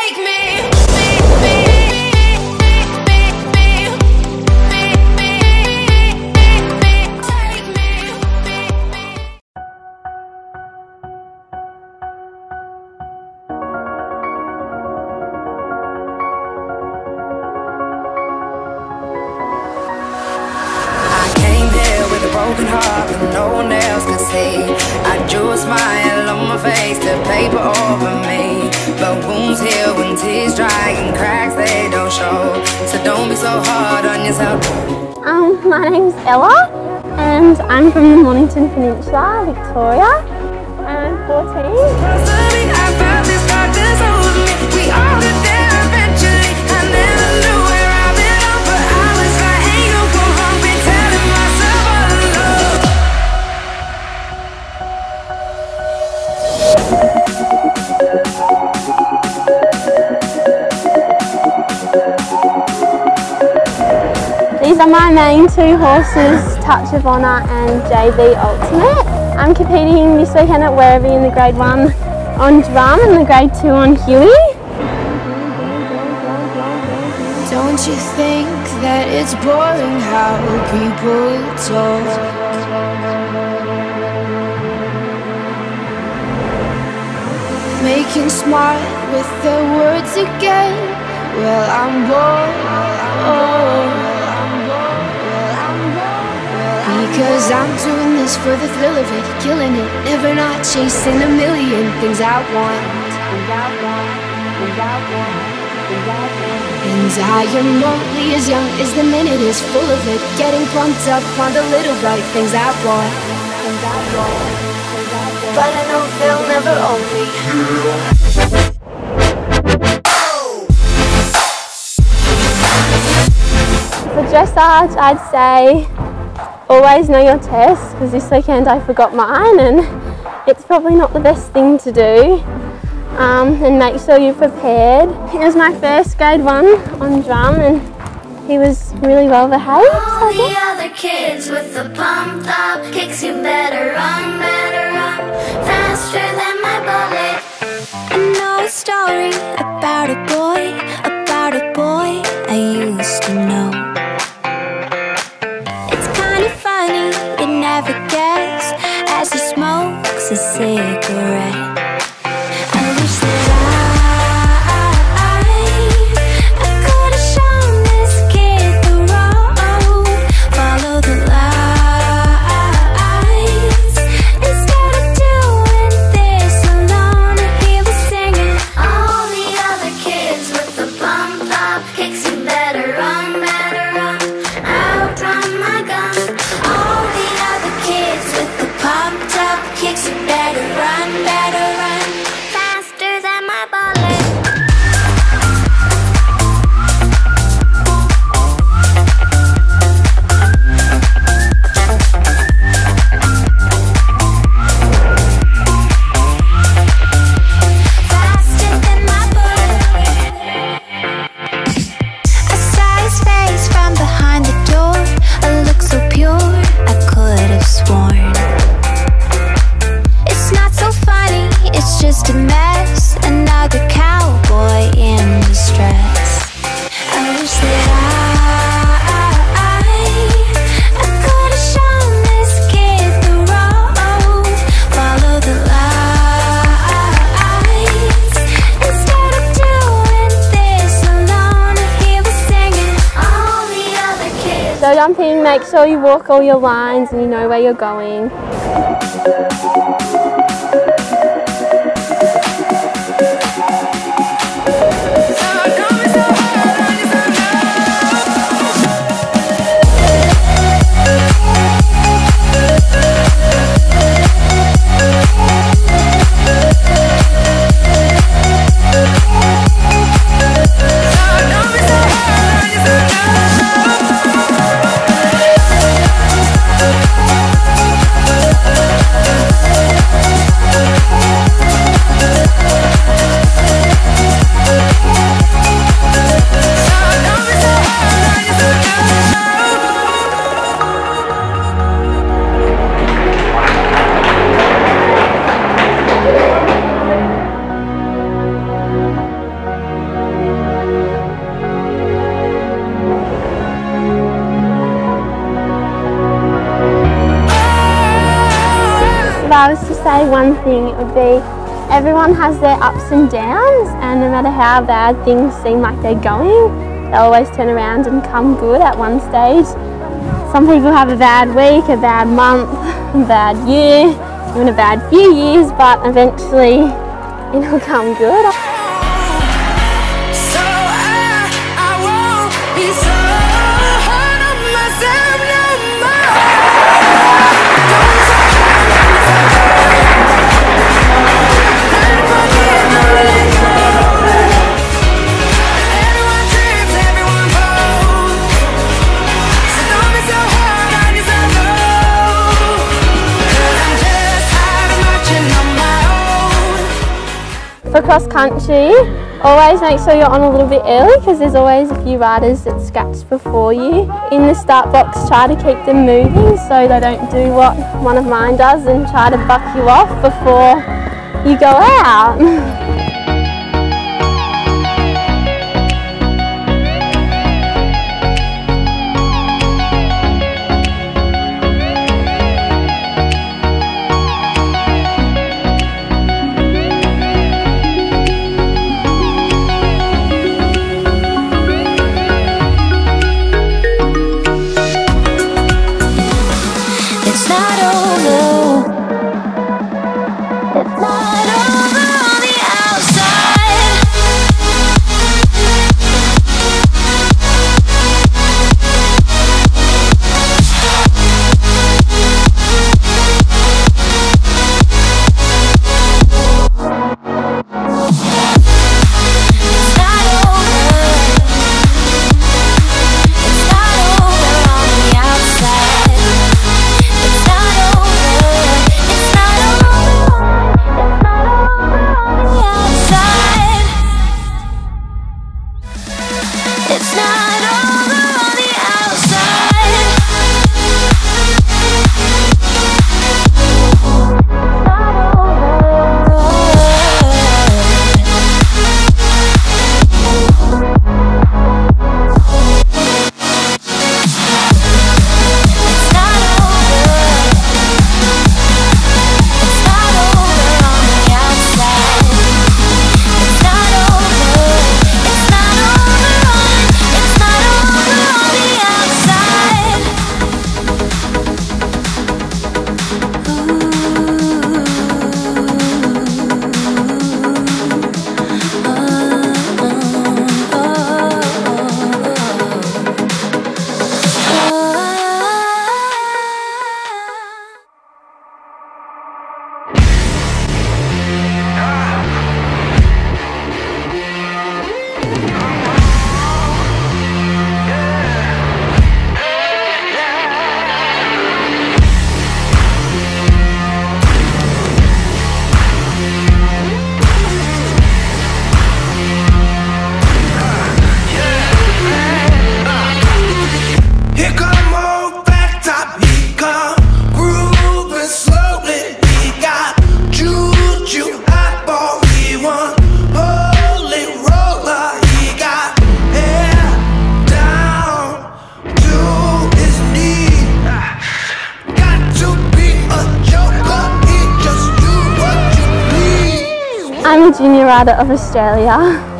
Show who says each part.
Speaker 1: Broken heart that no one else could see. I drew a smile on my face to paper over me, but wounds heal when tears dry and cracks they don't show. So don't be so hard on yourself.
Speaker 2: My name's Ella and I'm from the Mornington Peninsula, Victoria, and I'm 14.
Speaker 1: I felt this darkness over me. We all get there eventually. I never knew where I belonged, but I was like, hey, you go home, be telling myself all alone.
Speaker 2: These are my main two horses, Touch of Honour and JB Ultimate. I'm competing this weekend at Werribee in the Grade 1 on drum and the Grade 2 on Huey.
Speaker 3: Don't you think that it's boring how people talk? Making smart with their words again. Well, I'm bored. Because I'm doing this for the thrill of it, killing it, never not chasing a million things I want. And I am only as young as the minute is full of it, getting pumped up on the little bright things I want. But I know they'll never own me.
Speaker 2: For dressage, I'd say always know your tests, because this weekend I forgot mine and it's probably not the best thing to do. And make sure you're prepared. It was my first Grade 1 on drum and he was really well behaved.
Speaker 4: All the other kids with the pumped up kicks, you better run, faster than my bullet.
Speaker 3: I know a story about a boy I used to know. Funny, you never guess as he smokes a cigarette. I wish that I could have shown this kid the road, follow the lights instead of doing this alone. He was singing,
Speaker 4: all the other kids with the pumped up kicks, you better run, outrun my gun.
Speaker 3: kicks, you better run,
Speaker 4: faster than my bullet.
Speaker 3: faster than my bullet. I saw his face from behind the door, a look so pure I could have sworn. It's just a mess, another cowboy in distress. I wish that I could have shown this kid the road, follow the lights instead of doing this alone. He was singing,
Speaker 4: all the other kids.
Speaker 2: So jumping, make sure you walk all your lines and you know where you're going. I was to say one thing, it would be everyone has their ups and downs, and no matter how bad things seem like they're going, they'll always turn around and come good at one stage. Some people have a bad week, a bad month, a bad year, even a bad few years, but eventually it'll come good. For cross country, always make sure you're on a little bit early because there's always a few riders that scratch before you. In the start box, try to keep them moving so they don't do what one of mine does and try to buck you off before you go out. I'm a junior rider of Australia.